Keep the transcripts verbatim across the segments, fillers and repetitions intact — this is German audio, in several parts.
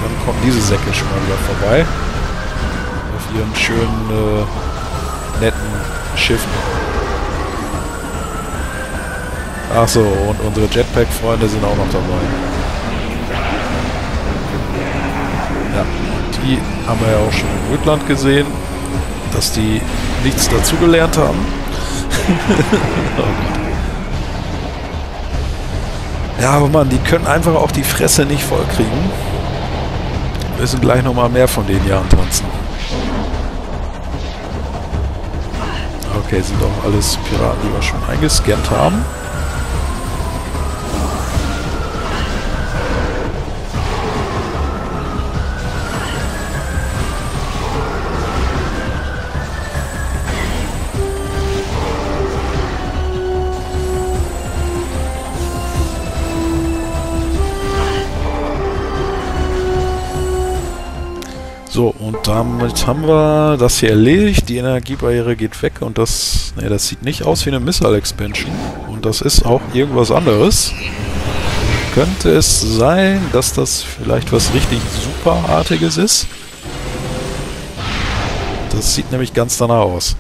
dann kommen diese Säcke schon mal wieder vorbei. Auf ihren schönen, äh, netten Schiffen. Achso, und unsere Jetpack-Freunde sind auch noch dabei. Ja, die haben wir ja auch schon in Rütland gesehen, dass die nichts dazugelernt haben. Oh Gott. Ja, aber Mann, die können einfach auch die Fresse nicht voll kriegen. Wir müssen gleich nochmal mehr von denen hier antanzen. Okay, sind auch alles Piraten, die wir schon eingescannt haben. So, und damit haben wir das hier erledigt. Die Energiebarriere geht weg und das... Ne, das sieht nicht aus wie eine Missile Expansion. Und das ist auch irgendwas anderes. Könnte es sein, dass das vielleicht was richtig Superartiges ist? Das sieht nämlich ganz danach aus.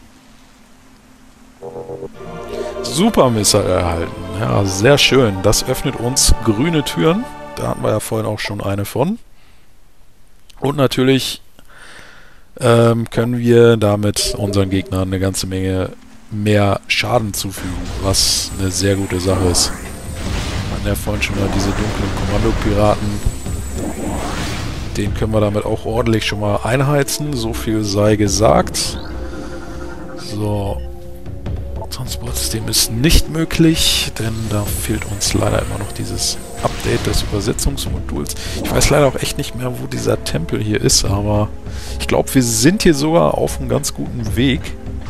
Super Missile erhalten. Ja, sehr schön. Das öffnet uns grüne Türen. Da hatten wir ja vorhin auch schon eine von. Und natürlich ähm, können wir damit unseren Gegnern eine ganze Menge mehr Schaden zufügen, was eine sehr gute Sache ist. Wir hatten ja vorhin schon mal diese dunklen Kommandopiraten. Den können wir damit auch ordentlich schon mal einheizen, so viel sei gesagt. So. Transportsystem ist nicht möglich, denn da fehlt uns leider immer noch dieses Update des Übersetzungsmoduls. Ich weiß leider auch echt nicht mehr, wo dieser Tempel hier ist, aber ich glaube, wir sind hier sogar auf einem ganz guten Weg.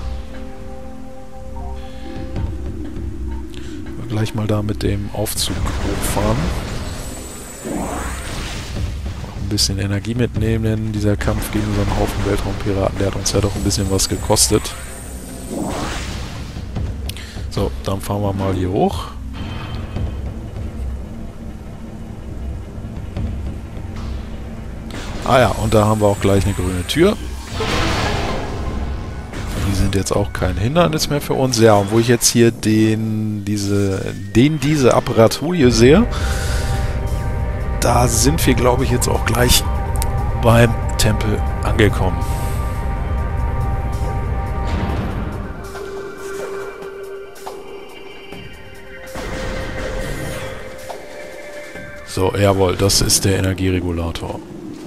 Wir gleich mal da mit dem Aufzug hochfahren. Auch ein bisschen Energie mitnehmen, denn dieser Kampf gegen so einen Haufen Weltraumpiraten, der hat uns ja doch ein bisschen was gekostet. So, dann fahren wir mal hier hoch. Ah ja, und da haben wir auch gleich eine grüne Tür. Die sind jetzt auch kein Hindernis mehr für uns. Ja, und wo ich jetzt hier den, diese, den, diese Apparatur hier sehe, da sind wir, glaube ich, jetzt auch gleich beim Tempel angekommen. So, jawohl, das ist der Energieregulator.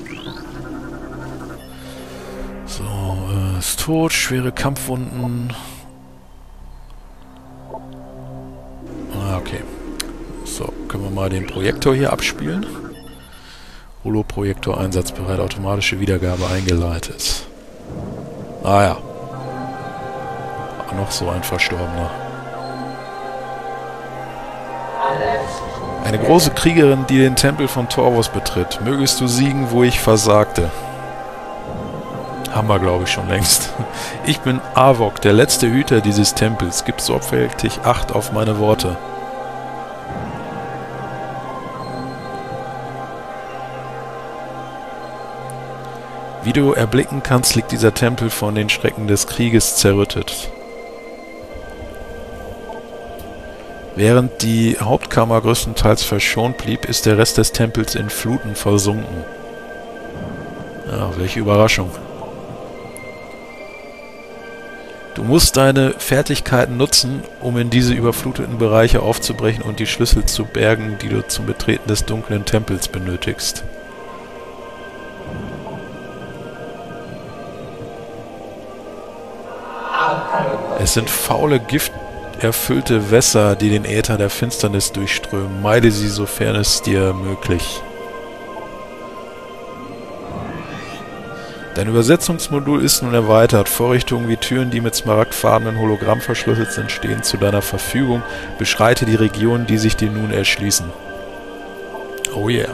So, äh, ist tot, schwere Kampfwunden. Ah, okay. So, können wir mal den Projektor hier abspielen. Holo-Projektor einsatzbereit, automatische Wiedergabe eingeleitet. Ah ja. Auch noch so ein Verstorbener. Eine große Kriegerin, die den Tempel von Torvos betritt. Mögest du siegen, wo ich versagte. Haben wir, glaube ich, schon längst. Ich bin Avok, der letzte Hüter dieses Tempels. Gib sorgfältig Acht auf meine Worte. Wie du erblicken kannst, liegt dieser Tempel von den Schrecken des Krieges zerrüttet. Während die Hauptkammer größtenteils verschont blieb, ist der Rest des Tempels in Fluten versunken. Ja, welche Überraschung. Du musst deine Fertigkeiten nutzen, um in diese überfluteten Bereiche aufzubrechen und die Schlüssel zu bergen, die du zum Betreten des dunklen Tempels benötigst. Es sind faule, gifterfüllte Wässer, die den Äther der Finsternis durchströmen. Meide sie, sofern es dir möglich. Dein Übersetzungsmodul ist nun erweitert. Vorrichtungen wie Türen, die mit smaragdfarbenen Hologramm verschlüsselt sind, stehen zu deiner Verfügung. Beschreite die Regionen, die sich dir nun erschließen. Oh yeah.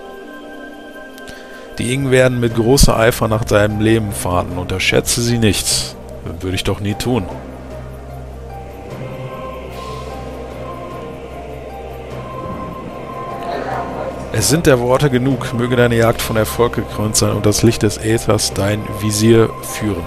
Die Ingen werden mit großer Eifer nach deinem Leben fahren. Unterschätze sie nicht. Würde ich doch nie tun. Es sind der Worte genug. Möge deine Jagd von Erfolg gekrönt sein und das Licht des Äthers dein Visier führen.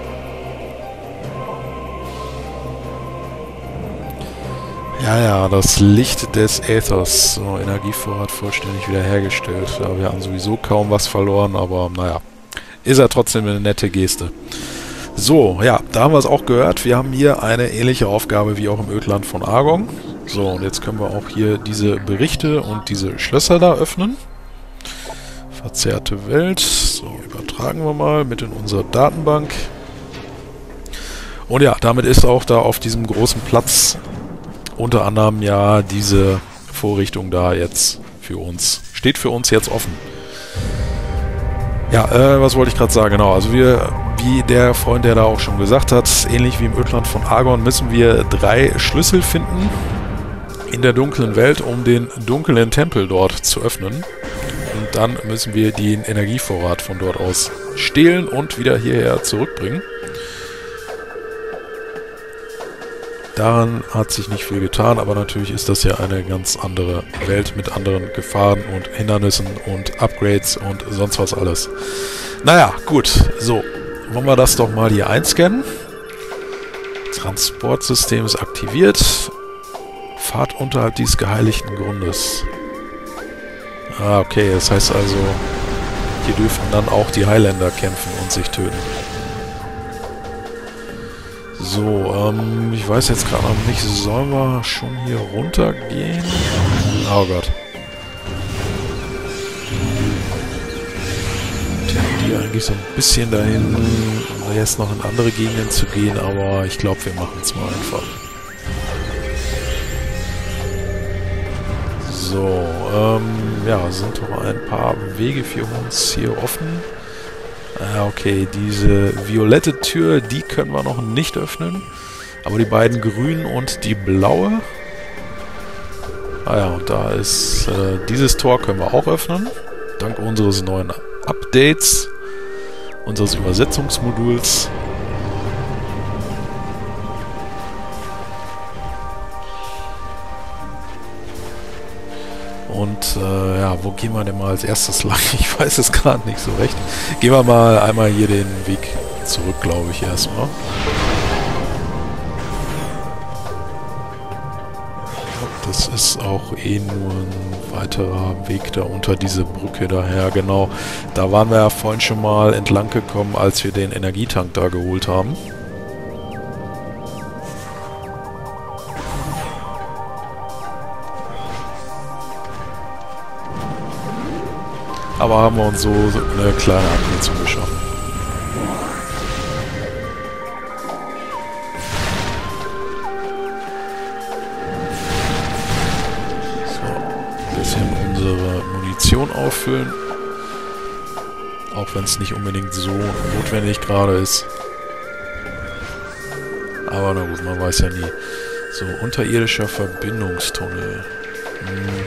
Ja, ja, das Licht des Äthers. So, Energievorrat vollständig wiederhergestellt. Ja, wir haben sowieso kaum was verloren, aber naja. Ist ja trotzdem eine nette Geste. So, ja, da haben wir es auch gehört. Wir haben hier eine ähnliche Aufgabe wie auch im Ödland von Argon. So, und jetzt können wir auch hier diese Berichte und diese Schlösser da öffnen. Verzerrte Welt. So, übertragen wir mal mit in unsere Datenbank. Und ja, damit ist auch da auf diesem großen Platz unter anderem ja diese Vorrichtung da jetzt für uns, steht für uns jetzt offen. Ja, äh, was wollte ich gerade sagen? Genau, also wir, wie der Freund, der da auch schon gesagt hat, ähnlich wie im Ödland von Argon, müssen wir drei Schlüssel finden in der dunklen Welt, um den dunklen Tempel dort zu öffnen. Und dann müssen wir den Energievorrat von dort aus stehlen und wieder hierher zurückbringen. Daran hat sich nicht viel getan, aber natürlich ist das ja eine ganz andere Welt mit anderen Gefahren und Hindernissen und Upgrades und sonst was alles. Naja, gut. So, wollen wir das doch mal hier einscannen. Transportsystem ist aktiviert. Fahrt unterhalb dieses geheiligten Grundes. Ah, okay, das heißt also, hier dürfen dann auch die Highlander kämpfen und sich töten. So, ähm, ich weiß jetzt gerade noch nicht, sollen wir schon hier runtergehen? Oh Gott. Tja, die eigentlich so ein bisschen dahin, um jetzt noch in andere Gegenden zu gehen, aber ich glaube, wir machen es mal einfach. So, ähm, ja, sind doch ein paar Wege für uns hier offen. Ah, okay, diese violette Tür, die können wir noch nicht öffnen. Aber die beiden grünen und die blaue. Ah ja, und da ist äh, dieses Tor können wir auch öffnen. Dank unseres neuen Updates, unseres Übersetzungsmoduls. Und äh, ja, wo gehen wir denn mal als erstes lang? Ich weiß es gerade nicht so recht. Gehen wir mal einmal hier den Weg zurück, glaube ich, erstmal. Das ist auch eh nur ein weiterer Weg da unter diese Brücke daher, genau. Da waren wir ja vorhin schon mal entlang gekommen, als wir den Energietank da geholt haben. Aber haben wir uns so eine kleine Abkürzung geschaffen. So, ein bisschen unsere Munition auffüllen. Auch wenn es nicht unbedingt so notwendig gerade ist. Aber na gut, man weiß ja nie. So, unterirdischer Verbindungstunnel. Hm.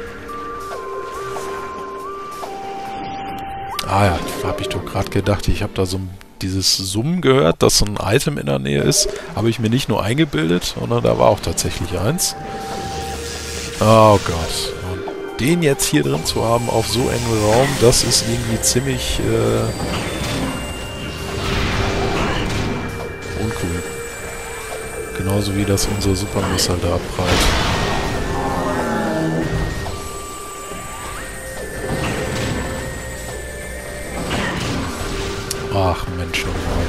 Ah ja, habe ich doch gerade gedacht, ich habe da so dieses Summen gehört, dass so ein Item in der Nähe ist. Habe ich mir nicht nur eingebildet, sondern da war auch tatsächlich eins. Oh Gott. Und den jetzt hier drin zu haben auf so engem Raum, das ist irgendwie ziemlich äh, uncool. Genauso wie das unsere Supermesser da abprallt. Ach Mensch, nochmal.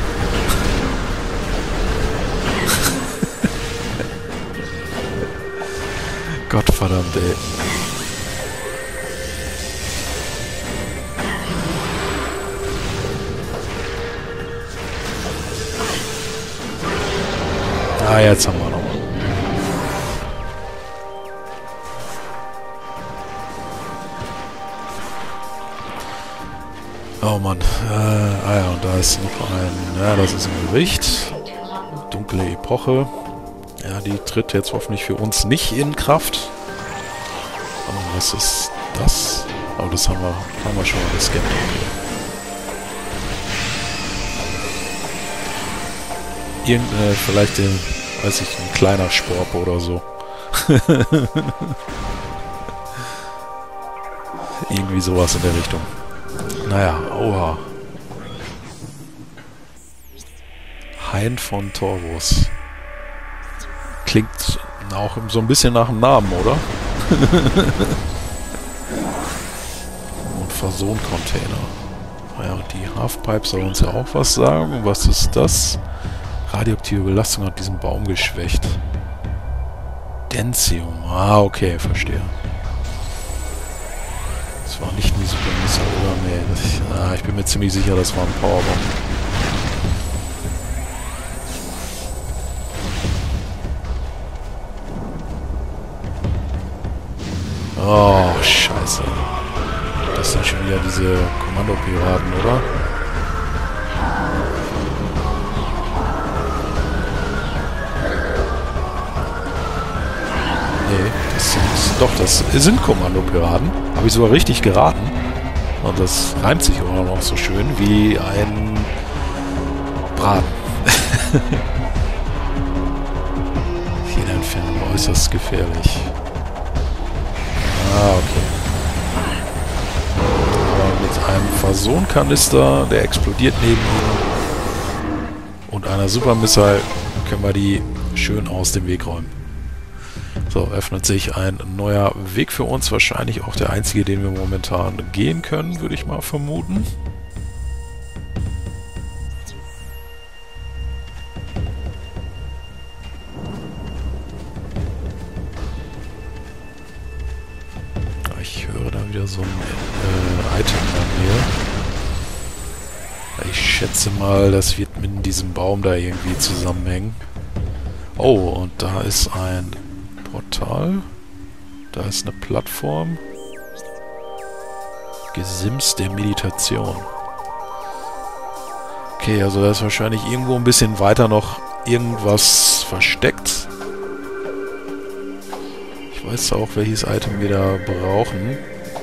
Gottverdammt, ey. Ah, jetzt haben wir noch. Oh Mann. Äh, ah ja, und da ist noch ein... Ja, das ist ein Gericht. Dunkle Epoche. Ja, die tritt jetzt hoffentlich für uns nicht in Kraft. Oh, was ist das? Oh, das haben wir, haben wir schon mal gescannt. Irgend, äh, vielleicht den, weiß ich, ein kleiner Sporp oder so. Irgendwie sowas in der Richtung. Naja, oha. Hain von Torvus. Klingt auch so ein bisschen nach dem Namen, oder? Und Verson-Container. Naja, die Halfpipe soll uns ja auch was sagen. Was ist das? Radioaktive Belastung hat diesen Baum geschwächt. Densium. Ah, okay, verstehe. Das war nicht ein Supermissile, oder? Nee, das, ah, ich bin mir ziemlich sicher, das war ein Powerbomb. Oh, scheiße. Das sind schon wieder diese Kommandopiraten, oder? Nee, das sind... Doch, das sind Kommandopiraten. Habe ich sogar richtig geraten. Und das reimt sich auch noch so schön wie ein Braten. Jede Entfernung äußerst gefährlich. Ah, okay. Aber mit einem Verson-Kanister, der explodiert neben ihm, und einer Supermissile können wir die schön aus dem Weg räumen. So, öffnet sich ein neuer Weg für uns. Wahrscheinlich auch der einzige, den wir momentan gehen können, würde ich mal vermuten. Ich höre da wieder so ein äh, Item in der Nähe. Ich schätze mal, das wird mit diesem Baum da irgendwie zusammenhängen. Oh, und da ist ein Portal. Da ist eine Plattform. Gesims der Meditation. Okay, also da ist wahrscheinlich irgendwo ein bisschen weiter noch irgendwas versteckt. Ich weiß auch, welches Item wir da brauchen,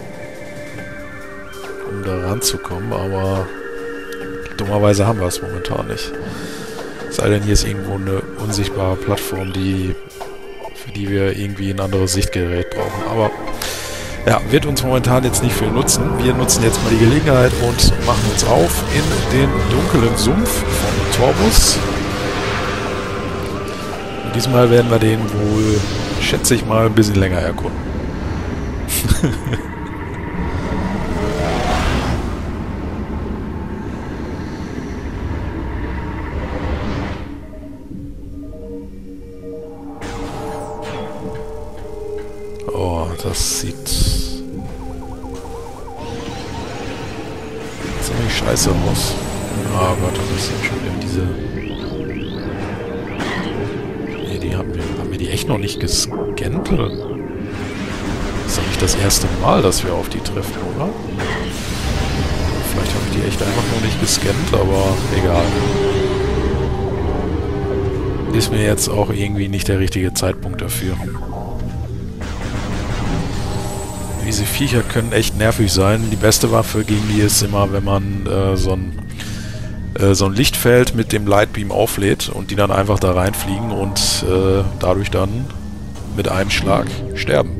um da ranzukommen, aber dummerweise haben wir es momentan nicht. Es sei denn, hier ist irgendwo eine unsichtbare Plattform, die, für die wir irgendwie ein anderes Sichtgerät brauchen. Aber ja, wird uns momentan jetzt nicht viel nutzen. Wir nutzen jetzt mal die Gelegenheit und machen uns auf in den dunklen Sumpf von Torvus. Und diesmal werden wir den wohl, schätze ich mal, ein bisschen länger erkunden. Oh, das sieht ziemlich scheiße aus. Oh Gott, das sind schon wieder diese... Nee, die haben wir, haben wir die echt noch nicht gescannt? Das ist doch nicht das erste Mal, dass wir auf die treffen, oder? Vielleicht habe ich die echt einfach noch nicht gescannt, aber egal. Ist mir jetzt auch irgendwie nicht der richtige Zeitpunkt dafür. Diese Viecher können echt nervig sein. Die beste Waffe gegen die ist immer, wenn man äh, so, ein, äh, so ein Lichtfeld mit dem Lightbeam auflädt und die dann einfach da reinfliegen und äh, dadurch dann mit einem Schlag sterben.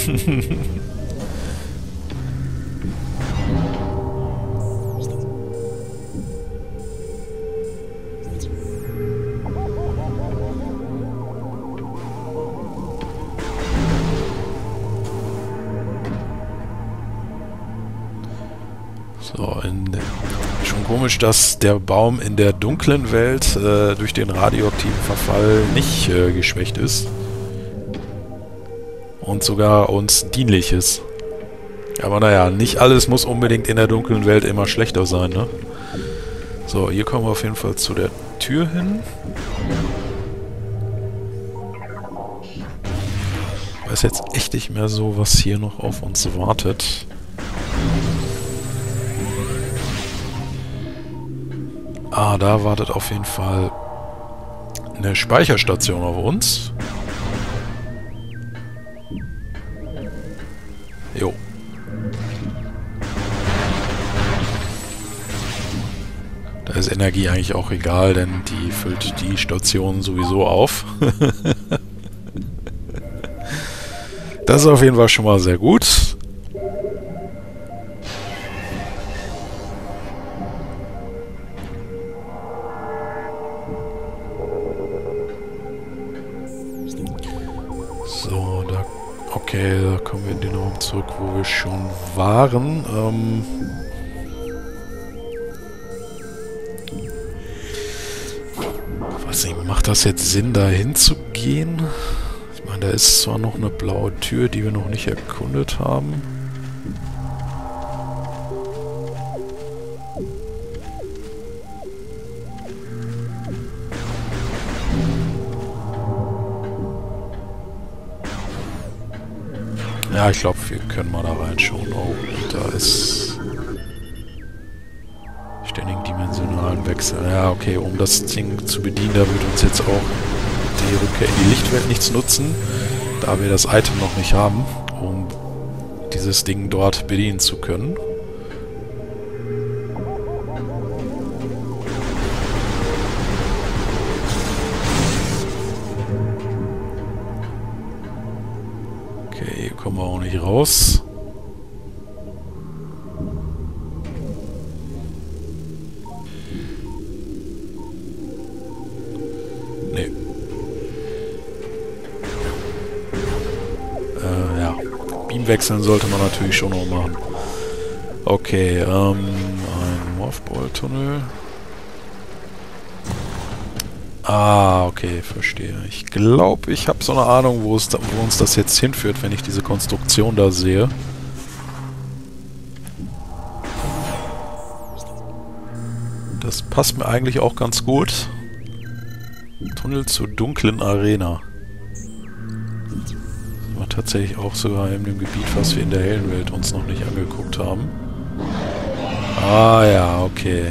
So, in, schon komisch, dass der Baum in der dunklen Welt äh, durch den radioaktiven Verfall nicht äh, geschwächt ist. Und sogar uns dienlich ist. Aber naja, nicht alles muss unbedingt in der dunklen Welt immer schlechter sein, ne? So, hier kommen wir auf jeden Fall zu der Tür hin. Ich weiß jetzt echt nicht mehr so, was hier noch auf uns wartet. Ah, da wartet auf jeden Fall eine Speicherstation auf uns. Jo. Da ist Energie eigentlich auch egal, denn die füllt die Station sowieso auf. Das ist auf jeden Fall schon mal sehr gut. Okay, da kommen wir in den Raum zurück, wo wir schon waren. Ähm weiß nicht, macht das jetzt Sinn, da hinzugehen? Ich meine, da ist zwar noch eine blaue Tür, die wir noch nicht erkundet haben. Ja, ich glaube, wir können mal da reinschauen. Oh, da ist ständigen dimensionalen Wechsel. Ja, okay, um das Ding zu bedienen, da wird uns jetzt auch die Rückkehr in die Lichtwelt nichts nutzen, da wir das Item noch nicht haben, um dieses Ding dort bedienen zu können. Okay, hier kommen wir auch nicht raus. Nee. Äh, ja. Beam wechseln sollte man natürlich schon noch machen. Okay, ähm, ein Morphball-Tunnel. Ah, okay, verstehe. Ich glaube, ich habe so eine Ahnung, wo, es da, wo uns das jetzt hinführt, wenn ich diese Konstruktion da sehe. Das passt mir eigentlich auch ganz gut. Tunnel zur dunklen Arena. Das war tatsächlich auch sogar in dem Gebiet, was wir in der hellen Welt uns noch nicht angeguckt haben. Ah ja, okay.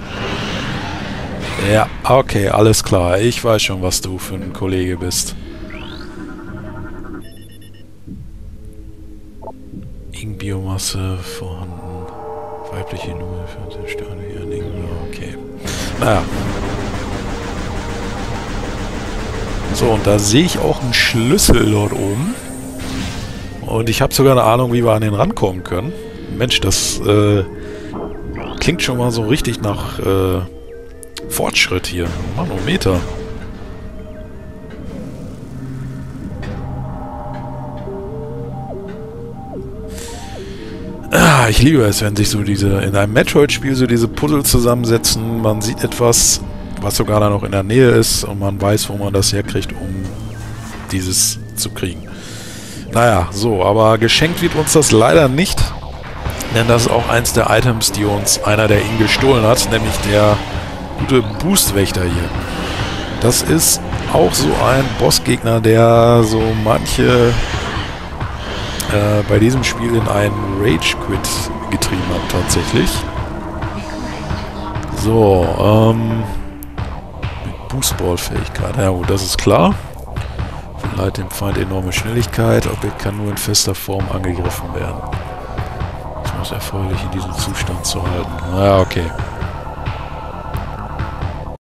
Ja, okay, alles klar. Ich weiß schon, was du für ein Kollege bist. Ing-Biomasse vorhanden. Weibliche Nummer für den Sterne hier. Okay. Naja. So, und da sehe ich auch einen Schlüssel dort oben. Und ich habe sogar eine Ahnung, wie wir an den rankommen können. Mensch, das äh, klingt schon mal so richtig nach äh, Fortschritt hier. Manometer. Ah, ich liebe es, wenn sich so diese, in einem Metroid-Spiel so diese Puzzle zusammensetzen. Man sieht etwas, was sogar da noch in der Nähe ist und man weiß, wo man das herkriegt, um dieses zu kriegen. Naja, so, aber geschenkt wird uns das leider nicht, denn das ist auch eins der Items, die uns einer der Ing gestohlen hat, nämlich der gute Boostwächter hier. Das ist auch so ein Bossgegner, der so manche äh, bei diesem Spiel in einen Rage-Quit getrieben hat, tatsächlich. So, ähm... mit Boostball-Fähigkeit. Ja gut, das ist klar. Verleiht dem Feind enorme Schnelligkeit. Objekt kann nur in fester Form angegriffen werden. Es muss erforderlich in diesem Zustand zu halten. Ja, okay.